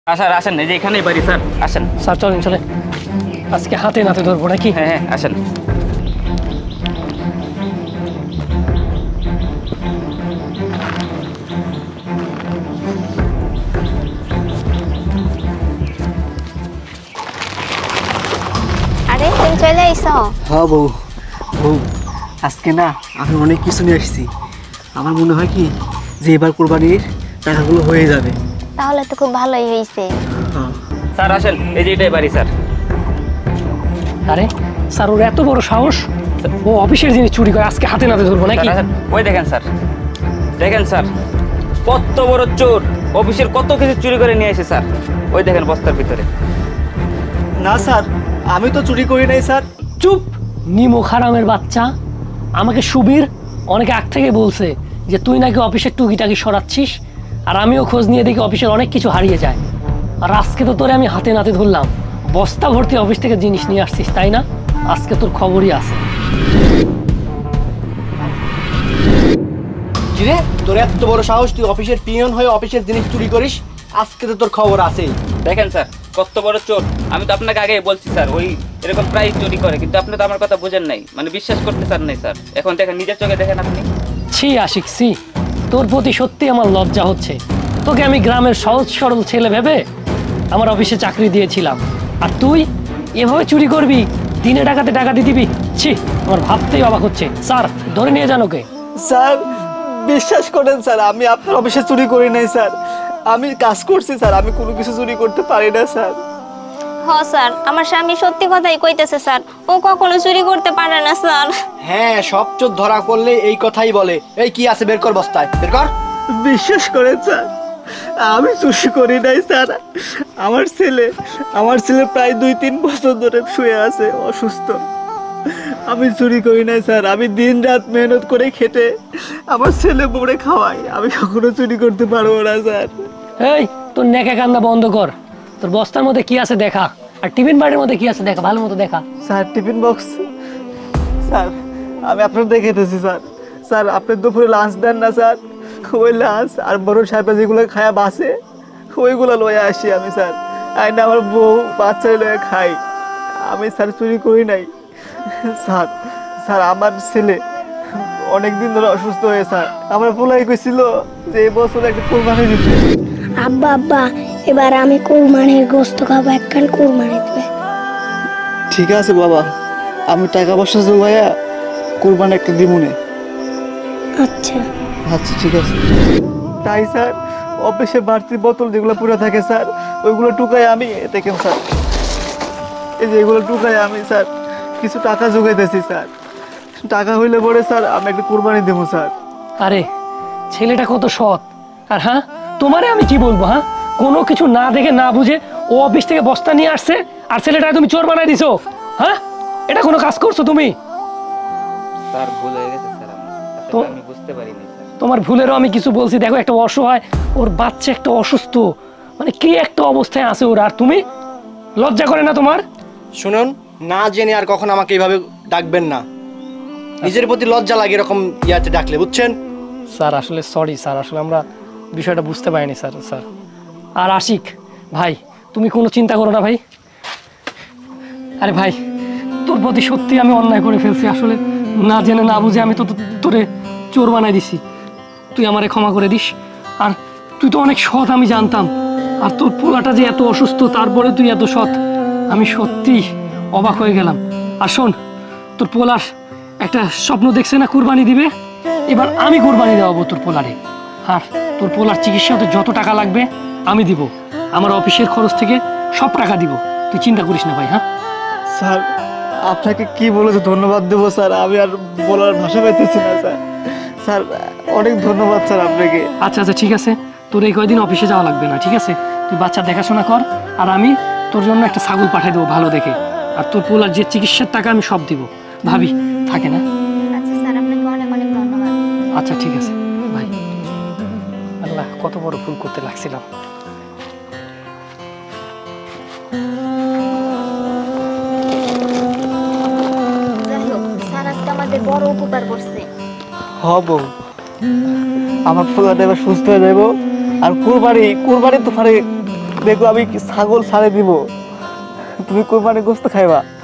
Sir আসেন, এই যে এখানেই বাড়ি স্যার, আসেন স্যার। চলেন চলেন, আজকে হাতে নাতে ধরবো নাকি? হ্যাঁ হ্যাঁ আসেন। আরে তুমি চলে আইছো? হ্যাঁ বউ, বউ আজকে না আমি অনেক কিছু নিয়ে আসছি। আমার মনে হয় কি যে এবার কোরবানির টাকাগুলো হয়ে যাবে। তাহলে তো খুব ভালোই হয়েছে। হ্যাঁ স্যার আসেন, এই যে এটাই বাড়ি স্যার। আরে স্যার, ওর এত বড় সাহস, ও অফিসের জিনিস চুরি করে, আজকে হাতে নাতে ধরবো নাকি? স্যার আসেন, ওই দেখেন স্যার, দেখেন স্যার কত বড় চোর, অফিসের কত কিছু চুরি করে নিয়ে এসে স্যার, ওই দেখেন বস্তার ভিতরে। না স্যার, আমি তো চুরি করি নাই স্যার। চুপ, নিমো খারামের বাচ্চা। আমাকে সুবীর অনেকে আগ থেকে বলছে যে তুই নাকি অফিসের টুকিটাকি সরাচ্ছিস, আর আমিও খোঁজ নিয়ে দেখি অফিসের অনেক কিছু হারিয়ে যায়। আর আজকে তো তোরে আমি হাতে নাতে ধরলাম, বস্তা ভর্তি অফিস থেকে জিনিস নিয়ে আসছিস, তাই না? আজকে তোর খবরই আছে। কিরে, তোর এত বড় সাহস, তুই অফিসের পিয়ন হয়ে অফিসের জিনিস চুরি করিস? আজকে তো তোর খবর আছেই। দেখেন স্যার কত বড় চোর, আমি তো আপনাকে আগে বলছি স্যার, ওই এরকম প্রায় চুরি করে, কিন্তু আপনি তো আমার কথা বোঝেন নাই, মানে বিশ্বাস করতে চান নাই স্যার। এখন দেখেন, নিজের চোখে দেখেন আপনি। ছি আশিক ছি, তোর প্রতি সত্যি আমার লজ্জা হচ্ছে। তোকে আমি গ্রামের সহজ সরল ছেলে ভেবে আমার অফিসে চাকরি দিয়েছিলাম, আর তুই এভাবে চুরি করবি, দিনে টাকাতে টাকা দিয়ে দিবি? ছি, আমার ভাবতেই অবাক হচ্ছে। স্যার ধরে নিয়ে যান ওকে। স্যার বিশ্বাস করেন স্যার, আমি আপনার অফিসে চুরি করি নাই স্যার। আমি কাজ করছি স্যার, আমি কোনো কিছু চুরি করতে পারি না স্যার। হ স্যার, আমার স্বামী সত্যি কথাই কইতেছে স্যার, ও কখনো চুরি করতে পারে না স্যার। হ্যাঁ, সব চোর ধরা করলে এই কথাই বলে। এই কি আছে, বের কর বস্তায়, বের কর। বিশ্বাস করেন স্যার, আমি চুরি করি নাই স্যার। আমার ছেলে প্রায় 2-3 বছর ধরে শুয়ে আছে অসুস্থ। আমি চুরি করি নাই স্যার। আমি দিন রাত মেহনত করে খেটে আমার ছেলে বউরে খাওয়াই। আমি কখনো চুরি করতে পারবো না স্যার। এই, তোর নেকা কান্না বন্ধ কর, তোর বস্তার মধ্যে কি আছে দেখা, আর টিফিন বাড়ির মধ্যে কি আছে দেখা, ভালো মতো দেখা। স্যার টিফিন বক্স, স্যার আমি আপনার দেখেতেছি স্যার। স্যার আপনি দুপুরে লাঞ্চ দেন না স্যার? ওই লাঞ্চ আর বড় সাহেবরা যেগুলো খায়া বাসে, ওইগুলো লয়ে আসি আমি স্যার। আইনা আমার বউ বাচ্চা লয়ে খাই। আমি স্যার চুরি করি নাই স্যার। স্যার আমার ছেলে অনেক দিন ধরে অসুস্থ হয়ে স্যার, আমার পোলাই কইছিল যে এই বছর একটা কোরবানি দিতে। আব্বা আব্বা, এবার আমি কোরবানির গোস্ত খাবো, একখান কোরবানি দেবে। ঠিক আছে বাবা, আমি টাকা পয়সা জোগাইয়া কোরবানি একটা দিমুনে। আচ্ছা আচ্ছা ঠিক আছে। তাই স্যার, অফিসে বাড়তি বোতল যেগুলো পুরো থাকে স্যার, ওইগুলো টুকাই আমি দেখেন স্যার, এই যে এগুলো টুকাই আমি স্যার কিছু টাকা জোগাইতেছি স্যার। টাকা হইলে পরে স্যার আমি একটা কোরবানি দেবো স্যার। আরে ছেলেটা কত সৎ, আর হ্যাঁ তোমারে আমি কি বলবো, হ্যাঁ কোনো কিছু না দেখে না বুঝে ও অফিস থেকে বস্তা নিয়ে আসছে, আর ছেলেটা তুমি চোর বানাই দিছো। হ্যাঁ, এটা কোনো কাজ করছো তুমি? স্যার ভুল হয়ে গেছে স্যার, তো আমি বুঝতে পারিনি স্যার। তোমার ভুলেরও আমি কিছু বলছি? দেখো, একটা অসহায়, ওর বাচ্চা একটা অসুস্থ, মানে কি একটা অবস্থায় আছে ওর, আর তুমি লজ্জা করে না তোমার? শুনুন, না জেনে আর কখন আমাকে এইভাবে ডাকবেন না। নিজের প্রতি লজ্জা লাগে এরকম ইয়াতে ডাকলে, বুঝছেন? স্যার আসলে সরি স্যার, আসলে আমরা বিষয়টা বুঝতে পারিনি স্যার। স্যার আর আশিক ভাই, তুমি কোনো চিন্তা করো না ভাই। আরে ভাই, তোর প্রতি সত্যি আমি অন্যায় করে ফেলছি, আসলে না জেনে না বুঝে আমি তো তোরে চোর বানাই দিছি, তুই আমারে ক্ষমা করে দিস। আর তুই তো অনেক সৎ, আমি জানতাম, আর তোর পোলাটা যে এত অসুস্থ তারপরে তুই এত সৎ, আমি সত্যি অবাক হয়ে গেলাম। আর শোন, তোর পোলার একটা স্বপ্ন দেখছে না কুরবানি দিবে, এবার আমি কুরবানি দেওয়াবো তোর পোলারে। আর তোর পোলার চিকিৎসাতে যত টাকা লাগবে আমি দিব, আমার অফিসের খরচ থেকে সব টাকা দিব, তুই চিন্তা করিস না ভাই। হ্যাঁ স্যার, আপনাকে কি বলে ধন্যবাদ দেবো স্যার, আমি আর বলার ভাষা পাইতেছি না স্যার। স্যার অনেক ধন্যবাদ স্যার আপনাকে। আচ্ছা আচ্ছা ঠিক আছে, তোর এই কয়দিন অফিসে যাওয়া লাগবে না, ঠিক আছে? তুই বাচ্চা দেখাশোনা কর, আর আমি তোর জন্য একটা ছাগল পাঠিয়ে দেবো ভালো দেখে, আর তোর পোলার যে চিকিৎসার টাকা আমি সব দিব। ভাবি থাকে না? আচ্ছা স্যার, আপনাকে অনেক অনেক ধন্যবাদ। আচ্ছা ঠিক আছে ভাই। আল্লাহ, কত বড় ভুল করতে লাগছিলাম। যাই হোক, স্যার আজকে আমাদের বড় উপকার করছে। হব, আমার পোলাটা এবার সুস্থ হয়ে যাবো, আর কুরবানি তো পারে দেখো আমি কি ছাগল ছাড়ে দিব, তুমি কোরবানির গোস্ত খাইবা।